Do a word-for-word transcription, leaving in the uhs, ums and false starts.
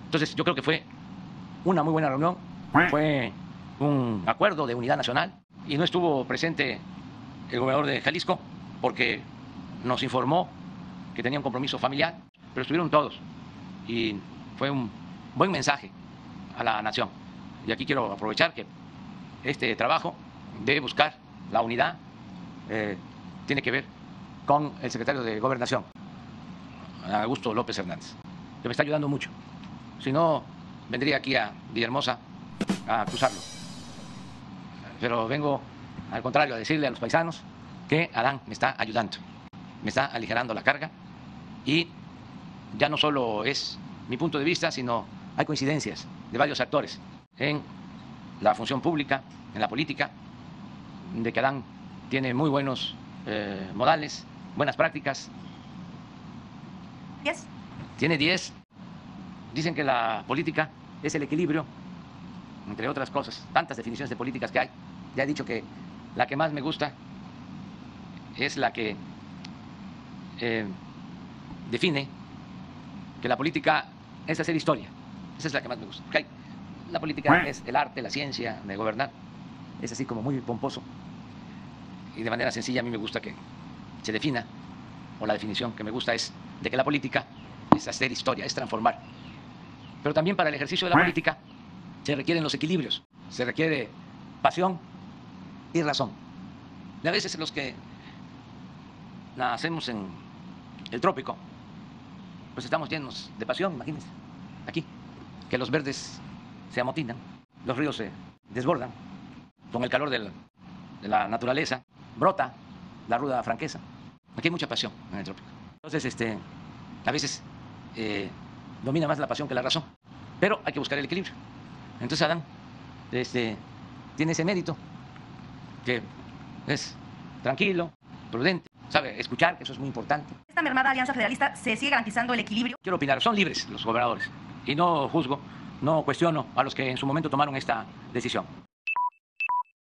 Entonces yo creo que fue una muy buena reunión, fue un acuerdo de unidad nacional y no estuvo presente el gobernador de Jalisco porque nos informó que tenía un compromiso familiar, pero estuvieron todos y fue un buen mensaje a la nación. Y aquí quiero aprovechar que este trabajo de buscar la unidad eh, tiene que ver con el secretario de Gobernación, Augusto López Hernández, que me está ayudando mucho. Si no, vendría aquí a Villahermosa a acusarlo. Pero vengo, al contrario, a decirle a los paisanos que Adán me está ayudando, me está aligerando la carga y ya no solo es mi punto de vista, sino hay coincidencias de varios actores en la función pública, en la política, de que Adán tiene muy buenos eh, modales, buenas prácticas. ¿Diez? Tiene diez. Dicen que la política es el equilibrio, entre otras cosas, tantas definiciones de políticas que hay. Ya he dicho que la que más me gusta es la que eh, define que la política es hacer historia. Esa es la que más me gusta. Okay. La política es el arte, la ciencia de gobernar. Es así como muy pomposo. Y de manera sencilla a mí me gusta que se defina, o la definición que me gusta es de que la política es hacer historia, es transformar. Pero también para el ejercicio de la política se requieren los equilibrios, se requiere pasión y razón. Y a veces los que nacemos en el trópico, pues estamos llenos de pasión, imagínense, aquí, que los verdes se amotinan, los ríos se desbordan, con el calor del, de la naturaleza, brota la ruda franqueza. Aquí hay mucha pasión en el trópico. Entonces, este, a veces eh, domina más la pasión que la razón, pero hay que buscar el equilibrio. Entonces Adán este, tiene ese mérito, que es tranquilo, prudente, sabe escuchar, que eso es muy importante. ¿Esta mermada alianza federalista se sigue garantizando el equilibrio? Quiero opinar, son libres los gobernadores y no juzgo, no cuestiono a los que en su momento tomaron esta decisión.